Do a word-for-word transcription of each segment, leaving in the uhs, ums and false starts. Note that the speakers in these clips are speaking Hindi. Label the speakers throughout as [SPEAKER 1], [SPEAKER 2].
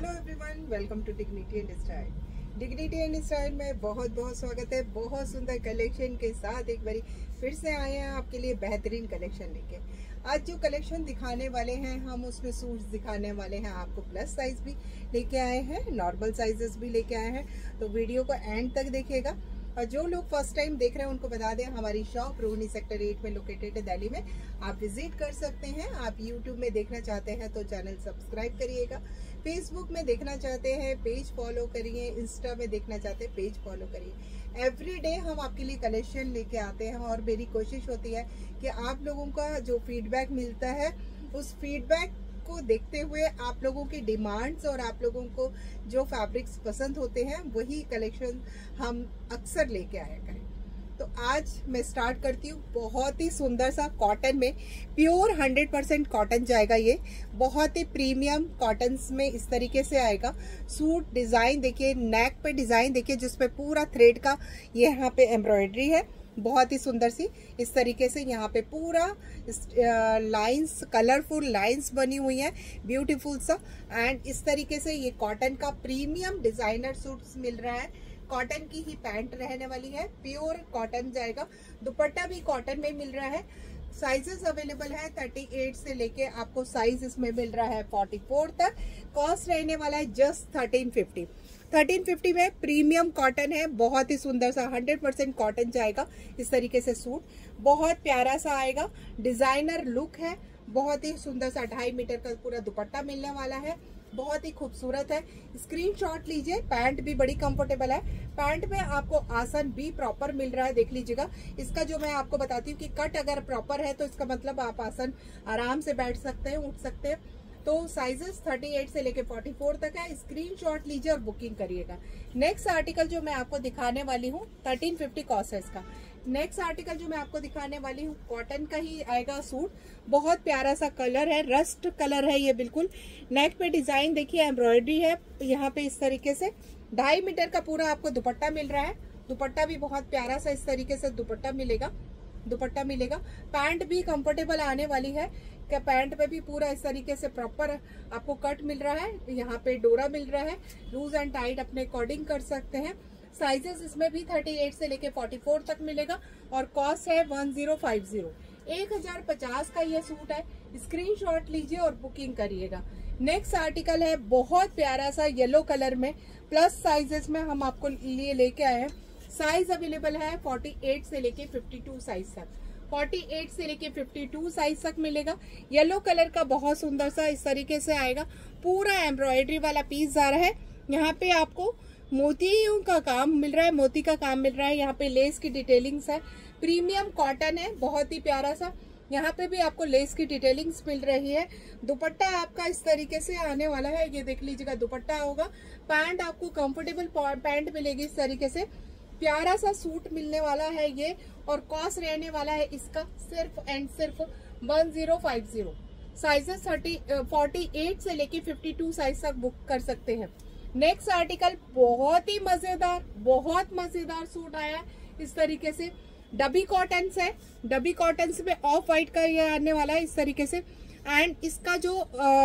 [SPEAKER 1] Hello everyone, welcome to dignity and style. Dignity and style में बहुत बहुत स्वागत है। बहुत सुंदर कलेक्शन के साथ एक बारी फिर से आए हैं आपके लिए बेहतरीन कलेक्शन लेके। आज जो कलेक्शन दिखाने वाले हैं हम उसमें सूट्स दिखाने वाले हैं आपको। प्लस साइज भी लेके आए हैं, नॉर्मल साइजेस भी लेके आए हैं, तो वीडियो को एंड तक देखिएगा। और जो लोग फर्स्ट टाइम देख रहे हैं उनको बता दें, हमारी शॉप रोहिणी सेक्टर एट में लोकेटेड है दिल्ली में। आप विजिट कर सकते हैं। आप यूट्यूब में देखना चाहते हैं तो चैनल सब्सक्राइब करिएगा। फेसबुक में देखना चाहते हैं पेज फॉलो करिए। इंस्टा में देखना चाहते हैं पेज फॉलो करिए। एवरी डे हम आपके लिए कलेक्शन लेके आते हैं और मेरी कोशिश होती है कि आप लोगों का जो फीडबैक मिलता है उस फीडबैक को देखते हुए आप लोगों की डिमांड्स और आप लोगों को जो फैब्रिक्स पसंद होते हैं वही कलेक्शन हम अक्सर लेके आया करें। तो आज मैं स्टार्ट करती हूँ बहुत ही सुंदर सा कॉटन में। प्योर हंड्रेड परसेंट कॉटन जाएगा। ये बहुत ही प्रीमियम कॉटन में इस तरीके से आएगा। सूट डिजाइन देखिए, नेक पे डिजाइन देखिए जिसपे पूरा थ्रेड का ये यहाँ पे एम्ब्रॉयडरी है। बहुत ही सुंदर सी इस तरीके से यहाँ पे पूरा लाइंस, कलरफुल लाइंस बनी हुई है, ब्यूटीफुल सा। एंड इस तरीके से ये कॉटन का प्रीमियम डिजाइनर सूट्स मिल रहा है। कॉटन की ही पैंट रहने वाली है, प्योर कॉटन जाएगा। दुपट्टा भी कॉटन में मिल रहा है। साइजेस अवेलेबल है अड़तीस से लेके आपको साइज इसमें मिल रहा है चौवालीस तक। कॉस्ट रहने वाला है just thirteen fifty. Thirteen fifty में प्रीमियम कॉटन है। बहुत ही सुंदर सा हंड्रेड परसेंट कॉटन जाएगा। इस तरीके से सूट बहुत प्यारा सा आएगा। डिजाइनर लुक है। बहुत ही सुंदर सा ढाई मीटर का पूरा दुपट्टा मिलने वाला है। बहुत ही खूबसूरत है। स्क्रीनशॉट लीजिए। पैंट भी बड़ी कंफर्टेबल है। पैंट में आपको आसन भी प्रॉपर मिल रहा है, देख लीजिएगा। इसका जो मैं आपको बताती हूँ कि कट अगर प्रॉपर है तो इसका मतलब आप आसन आराम से बैठ सकते हैं, उठ सकते हैं। तो साइजेस अड़तीस से लेके चौवालीस तक है। स्क्रीनशॉट लीजिए और बुकिंग करिएगा। नेक्स्ट आर्टिकल जो मैं आपको दिखाने वाली हूँ थर्टीन फिफ्टी कॉस्ट है इसका। नेक्स्ट आर्टिकल जो मैं आपको दिखाने वाली हूँ कॉटन का ही आएगा सूट। बहुत प्यारा सा कलर है, रस्ट कलर है ये बिल्कुल। नेक पे डिजाइन देखिए, एम्ब्रॉयडरी है यहाँ पे इस तरीके से। ढाई मीटर का पूरा आपको दुपट्टा मिल रहा है। दुपट्टा भी बहुत प्यारा सा इस तरीके से दुपट्टा मिलेगा। दुपट्टा मिलेगा। पैंट भी कंफर्टेबल आने वाली है। क्या पैंट पे भी पूरा इस तरीके से प्रॉपर आपको कट मिल रहा है। यहाँ पे डोरा मिल रहा है। लूज एंड टाइट अपने अकॉर्डिंग कर सकते हैं। साइजेस इसमें भी अड़तीस से लेके चौवालीस तक मिलेगा और कॉस्ट है वन जीरो फाइव जीरो। एक हजार पचास का ये सूट है। स्क्रीनशॉट लीजिए और बुकिंग करिएगा। नेक्स्ट आर्टिकल है बहुत प्यारा सा येलो कलर में। प्लस साइजेस में हम आपको लिए लेके आए हैं। साइज अवेलेबल है अड़तालीस से लेके बावन साइज तक। अड़तालीस से लेके बावन साइज तक मिलेगा। येलो कलर का बहुत सुंदर सा इस तरीके से आएगा। पूरा एम्ब्रॉयडरी वाला पीस आ रहा है। यहाँ पे आपको मोतियों का काम मिल रहा है, मोती का काम मिल रहा है। यहाँ पे लेस की डिटेलिंग्स है। प्रीमियम कॉटन है, बहुत ही प्यारा सा। यहाँ पे भी आपको लेस की डिटेलिंग्स मिल रही है। दुपट्टा आपका इस तरीके से आने वाला है। ये देख लीजिएगा, दुपट्टा होगा। पैंट आपको कंफर्टेबल पैंट मिलेगी इस तरीके से। प्यारा सा सूट मिलने वाला है ये। और कॉस्ट रहने वाला है इसका सिर्फ एंड सिर्फ one zero five zero. Sizes thirty forty eight से लेके फिफ्टी टू साइज तक बुक कर सकते हैं। नेक्स्ट आर्टिकल बहुत ही मजेदार, बहुत मजेदार सूट आया है इस तरीके से। डबी कॉटन से, डबी कॉटन में ऑफ वाइट का ये आने वाला है इस तरीके से। एंड इसका जो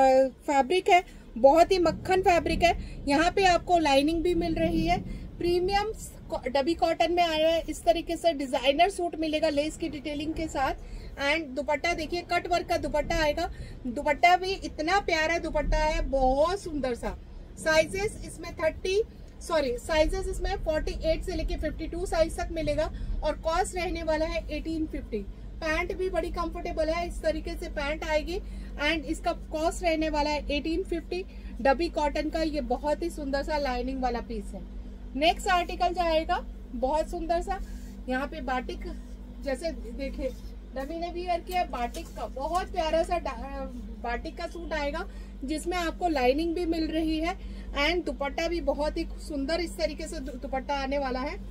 [SPEAKER 1] फैब्रिक है बहुत ही मक्खन फैब्रिक है। यहाँ पे आपको लाइनिंग भी मिल रही है। प्रीमियम डबी कॉटन में आया है इस तरीके से। डिजाइनर सूट मिलेगा लेस की डिटेलिंग के साथ। एंड दुपट्टा देखिए, कट वर्क का दुपट्टा आएगा। दुपट्टा भी इतना प्यारा दुपट्टा है, बहुत सुंदर सा। साइजेस इसमें थर्टी सॉरी साइजेस इसमें अड़तालीस से लेके बावन साइज तक मिलेगा और कॉस्ट रहने वाला है अठारह फिफ्टी। पैंट भी बड़ी कंफर्टेबल है, इस तरीके से पैंट आएगी। एंड इसका कॉस्ट रहने वाला है अठारह फिफ्टी। डबी कॉटन का ये बहुत ही सुंदर सा लाइनिंग वाला पीस है। नेक्स्ट आर्टिकल जाएगा बहुत सुंदर सा। यहाँ पे बाटिक जैसे देखिए, डबी ने भी वेयर किया बाटिक का। बहुत प्यारा सा बाटिक का सूट आएगा जिसमें आपको लाइनिंग भी मिल रही है। एंड दुपट्टा भी बहुत ही सुंदर इस तरीके से दुपट्टा आने वाला है।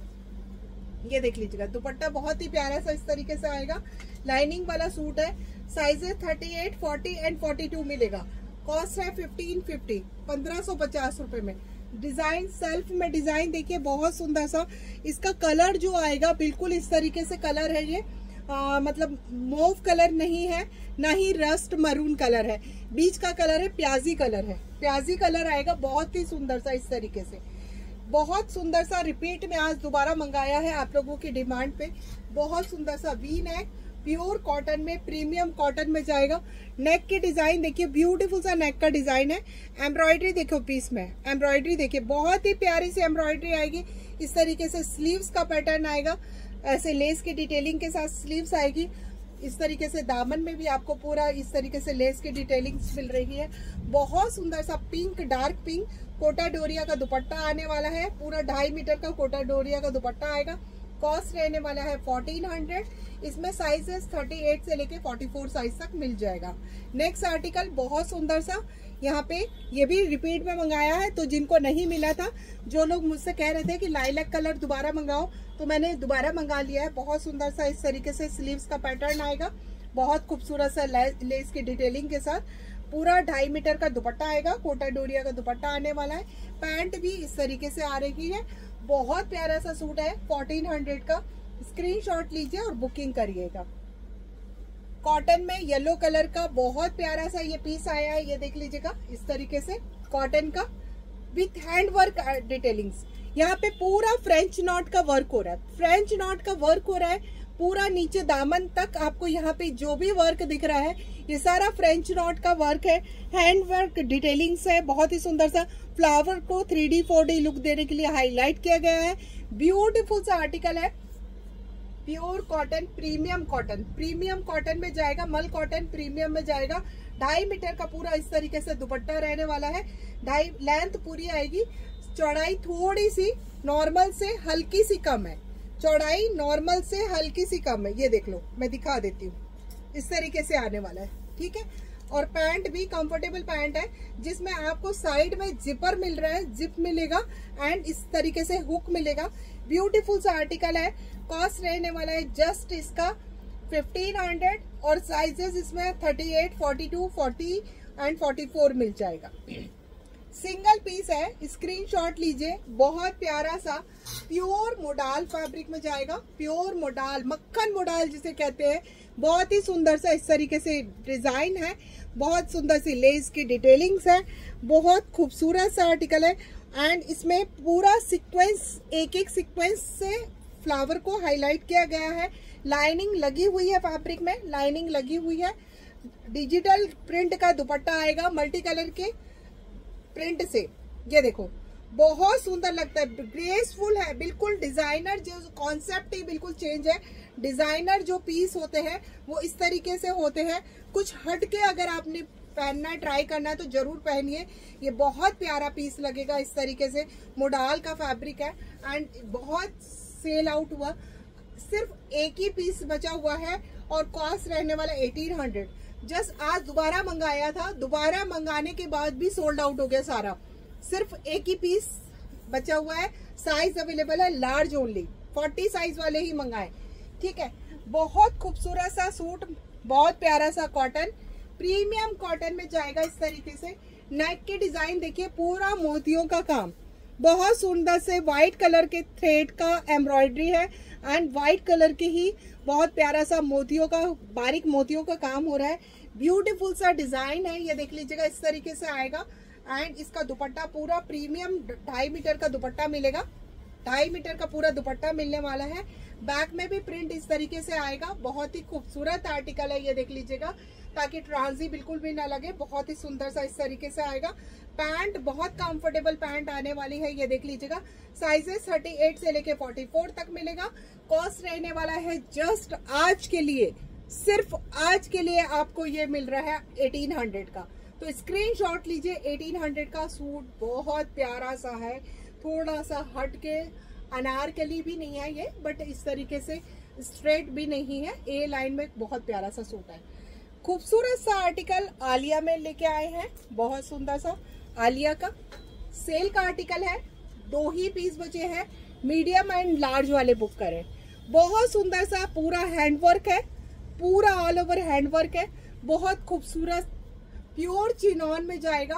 [SPEAKER 1] ये देख लीजिएगा, दुपट्टा बहुत ही प्यारा सा इस तरीके से आएगा। लाइनिंग वाला सूट है। साइजेस अड़तीस, चालीस एंड बयालीस मिलेगा। कॉस्ट है फिफ्टीन फिफ्टी, पंद्रह सौ पचास रुपए में। डिजाइन सेल्फ में डिजाइन देखिए बहुत सुंदर सा। इसका कलर जो आएगा बिल्कुल इस तरीके से कलर है ये। आ, मतलब मोव कलर नहीं है, ना ही रस्ट मरून कलर है, बीच का कलर है, प्याजी कलर है, प्याजी कलर आएगा। बहुत ही सुंदर सा इस तरीके से, बहुत सुंदर सा। रिपीट में आज दोबारा मंगाया है आप लोगों की डिमांड पे। बहुत सुंदर सा वी नेक, प्योर कॉटन में, प्रीमियम कॉटन में जाएगा। नेक की डिजाइन देखिए, ब्यूटीफुल सा नेक का डिजाइन है। एम्ब्रॉयडरी देखो पीस में, एम्ब्रॉयडरी देखिए, बहुत ही प्यारी सी एम्ब्रॉयडरी आएगी। इस तरीके से स्लीव्स का पैटर्न आएगा, ऐसे लेस की डिटेलिंग के साथ स्लीव्स आएगी। इस तरीके से दामन में भी आपको पूरा इस तरीके से लेस की डिटेलिंग मिल रही है। बहुत सुंदर सा pink, dark pink Kota Doria का दुपट्टा आने वाला है। पूरा ढाई मीटर का कोटा डोरिया का दुपट्टा आएगा। कॉस्ट रहने वाला है फोर्टीन हंड्रेड। इसमें साइजेस अड़तीस से लेके चौवालीस साइज तक मिल जाएगा। नेक्स्ट आर्टिकल बहुत सुंदर सा, यहाँ पे ये भी रिपीट में मंगाया है। तो जिनको नहीं मिला था, जो लोग मुझसे कह रहे थे कि लाइलैक कलर दोबारा मंगाओ, तो मैंने दोबारा मंगा लिया है। बहुत सुंदर सा इस तरीके से स्लीव्स का पैटर्न आएगा, बहुत खूबसूरत सा लेस की डिटेलिंग के साथ। पूरा ढाई मीटर का दुपट्टा आएगा, कोटा डोरिया का दुपट्टा आने वाला है। पैंट भी इस तरीके से आ रही है। बहुत प्यारा सा सूट है, फोर्टीन हंड्रेड का। स्क्रीनशॉट लीजिए और बुकिंग करिएगा। कॉटन में येलो कलर का बहुत प्यारा सा ये पीस आया है, ये देख लीजिएगा इस तरीके से कॉटन का विथ हैंड वर्क डिटेलिंग्स। यहाँ पे पूरा फ्रेंच नॉट का वर्क हो रहा है, फ्रेंच नॉट का वर्क हो रहा है पूरा नीचे दामन तक। आपको यहाँ पे जो भी वर्क दिख रहा है ये सारा फ्रेंच नॉट का वर्क है, हैंड वर्क डिटेलिंग्स है। बहुत ही सुंदर सा फ्लावर को three D four D look देने के लिए हाईलाइट किया गया है। ब्यूटीफुल सा आर्टिकल है, pure cotton, premium cotton, premium cotton में जाएगा, मल कॉटन प्रीमियम में जाएगा। ढाई मीटर का पूरा इस तरीके से दुपट्टा रहने वाला है। ढाई लेंथ पूरी आएगी, चौड़ाई थोड़ी सी नॉर्मल से हल्की सी कम है, चौड़ाई नॉर्मल से हल्की सी कम है। ये देख लो, मैं दिखा देती हूँ, इस तरीके से आने वाला है, ठीक है। और पैंट भी कंफर्टेबल पैंट है, जिसमें आपको साइड में जिपर मिल रहा है, जिप मिलेगा एंड इस तरीके से हुक मिलेगा। ब्यूटीफुल सा आर्टिकल है। कॉस्ट रहने वाला है जस्ट इसका फिफ्टीन हंड्रेड और साइजेस इसमें thirty eight, forty two, forty and forty four मिल जाएगा। सिंगल पीस है, स्क्रीनशॉट लीजिए। बहुत प्यारा सा प्योर मोडाल फैब्रिक में जाएगा, प्योर मोडाल, मक्खन मोडाल जिसे कहते हैं। बहुत ही सुंदर सा इस तरीके से डिजाइन है, बहुत सुंदर सी लेस की डिटेलिंग्स है। बहुत खूबसूरत सा आर्टिकल है एंड इसमें पूरा सीक्वेंस, एक एक सीक्वेंस से फ्लावर को हाईलाइट किया गया है। लाइनिंग लगी हुई है, फैब्रिक में लाइनिंग लगी हुई है। डिजिटल प्रिंट का दुपट्टा आएगा, मल्टी कलर के प्रिंट से। ये देखो, बहुत सुंदर लगता है, ग्रेसफुल है, बिल्कुल डिजाइनर। जो कॉन्सेप्ट ही बिल्कुल चेंज है। डिजाइनर जो पीस होते हैं वो इस तरीके से होते हैं। कुछ हटके अगर आपने पहनना ट्राई करना है तो जरूर पहनिए। ये बहुत प्यारा पीस लगेगा इस तरीके से। मोडाल का फैब्रिक है एंड बहुत सेल आउट हुआ, सिर्फ एक ही पीस बचा हुआ है और कॉस्ट रहने वाला एटीन हंड्रेड। जस्ट आज दोबारा मंगाया था, दोबारा मंगाने के बाद भी सोल्ड आउट हो गया सारा। सिर्फ एक ही पीस बचा हुआ है। साइज अवेलेबल है लार्ज ओनली, फोर्टी साइज वाले ही मंगाए, ठीक है। बहुत खूबसूरत सा सूट, बहुत प्यारा सा कॉटन, प्रीमियम कॉटन में जाएगा इस तरीके से। नेक की डिजाइन देखिए, पूरा मोतियों का काम, बहुत सुंदर से व्हाइट कलर के थ्रेड का एम्ब्रॉयडरी है एंड व्हाइट कलर के ही बहुत प्यारा सा मोतियों का, बारीक मोतियों का काम हो रहा है। ब्यूटीफुल सा डिजाइन है, ये देख लीजिएगा इस तरीके से आएगा एंड इसका दुपट्टा पूरा प्रीमियम ढाई मीटर का दुपट्टा मिलेगा। ढाई मीटर का पूरा दुपट्टा मिलने वाला है। बैक में भी प्रिंट इस तरीके से आएगा। बहुत ही खूबसूरत आर्टिकल है, ये देख लीजिएगा, ताकि ट्रांजी बिल्कुल भी ना लगे। बहुत ही सुंदर सा इस तरीके से आएगा। पैंट बहुत कंफर्टेबल पैंट आने वाली है, ये देख लीजिएगा। साइजेस थर्टी एट से लेके फोर्टी फोर तक मिलेगा। कॉस्ट रहने वाला है जस्ट आज के लिए, सिर्फ आज के लिए आपको ये मिल रहा है एटीन हंड्रेड का। तो स्क्रीनशॉट लीजिए। एटीन हंड्रेड का सूट बहुत प्यारा सा है, थोड़ा सा हटके, अनारकली भी नहीं है ये, बट इस तरीके से स्ट्रेट भी नहीं है, ए लाइन में बहुत प्यारा सा सूट है। खूबसूरत सा आर्टिकल आलिया में लेके आए हैं, बहुत सुंदर सा आलिया का सेल का आर्टिकल है। दो ही पीस बचे हैं, मीडियम एंड लार्ज वाले बुक करें। बहुत सुंदर सा पूरा हैंडवर्क है, पूरा ऑल ओवर हैंडवर्क है, बहुत खूबसूरत। प्योर चिनॉन में जाएगा,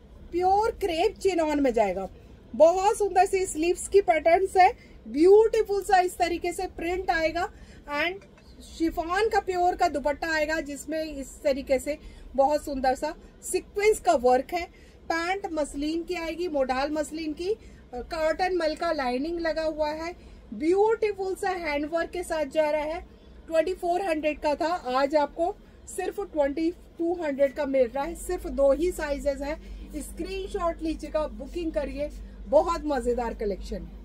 [SPEAKER 1] प्योर क्रेप चिनॉन में जाएगा। बहुत सुंदर सी स्लीव्स की पैटर्न्स है, ब्यूटीफुल सा इस तरीके से प्रिंट आएगा एंड शिफॉन का प्योर का दुपट्टा आएगा जिसमें इस तरीके से बहुत सुंदर सा सीक्वेंस का वर्क है। पैंट मसलिन की आएगी, मोडाल मसलिन की, कॉटन मल का लाइनिंग लगा हुआ है। ब्यूटीफुल सा हैंडवर्क के साथ जा रहा है। ट्वेंटी फोर हंड्रेड का था, आज आपको सिर्फ ट्वेंटी टू हंड्रेड का मिल रहा है। सिर्फ दो ही साइजेस है, स्क्रीनशॉट लीजिएगा, बुकिंग करिए। बहुत मजेदार कलेक्शन है।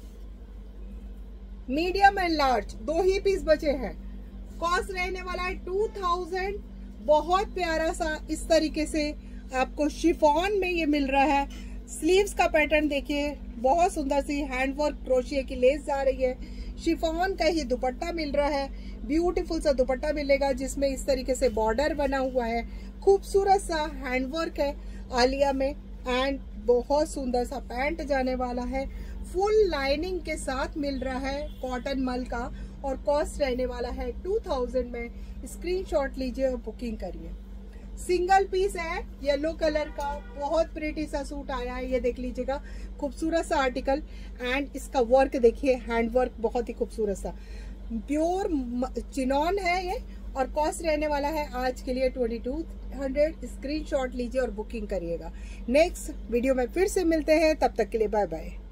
[SPEAKER 1] मीडियम एंड लार्ज दो ही पीस बचे हैं। कॉस्ट रहने वाला है टू थाउजेंड। बहुत प्यारा सा इस तरीके से आपको शिफॉन में ये मिल रहा है। स्लीव्स का पैटर्न देखिए, बहुत सुंदर सी हैंडवर्क क्रोशिया की लेस जा रही है। शिफॉन का ही दुपट्टा मिल रहा है। ब्यूटीफुल सा दुपट्टा मिलेगा जिसमें इस तरीके से बॉर्डर बना हुआ है। खूबसूरत सा हैंडवर्क है आलिया में एंड बहुत सुंदर सा पैंट जाने वाला है। फुल लाइनिंग के साथ मिल रहा है कॉटन मल का और कॉस्ट रहने वाला है टू थाउजेंड में। स्क्रीनशॉट लीजिए और बुकिंग करिए। सिंगल पीस है, येलो कलर का, बहुत प्रिटी सा सूट आया है। ये देख लीजिएगा, खूबसूरत सा आर्टिकल एंड इसका वर्क देखिए, हैंड वर्क बहुत ही खूबसूरत सा। प्योर चिनॉन है ये और कॉस्ट रहने वाला है आज के लिए ट्वेंटी टू हंड्रेड। स्क्रीनशॉट लीजिए और बुकिंग करिएगा। नेक्स्ट वीडियो में फिर से मिलते हैं, तब तक के लिए बाय बाय।